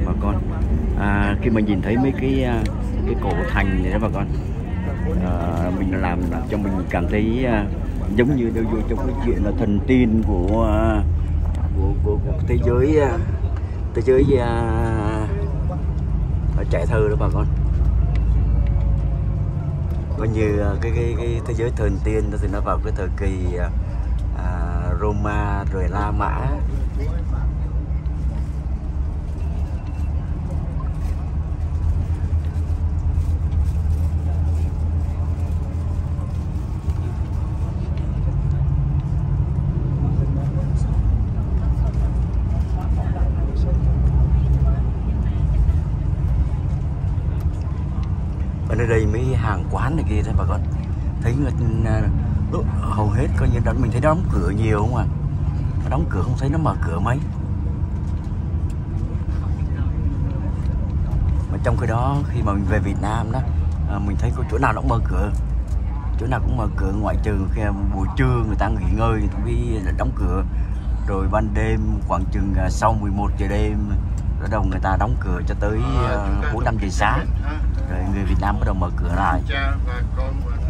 bà con. Khi mà nhìn thấy mấy cái cổ thành này đó bà con, mình làm cho mình cảm thấy giống như đâu vô trong cái chuyện là thần tiên của thế giới trẻ thơ đó bà con. Coi như cái thế giới thần tiên đó thì nó vào cái thời kỳ Roma rồi La Mã. Ở nơi đây mấy hàng quán này kia đó bà con, thấy hầu hết coi như mình thấy nó đóng cửa nhiều không à, nó đóng cửa không thấy nó mở cửa mấy. Mà trong cái đó khi mà mình về Việt Nam đó, mình thấy có chỗ nào nó cũng mở cửa, chỗ nào cũng mở cửa, ngoại trừ khi buổi trưa người ta nghỉ ngơi thì đóng cửa, rồi ban đêm khoảng chừng sau 11 giờ đêm bắt đầu người ta đóng cửa cho tới 4-5 giờ sáng, rồi người Việt Nam bắt đầu mở cửa lại.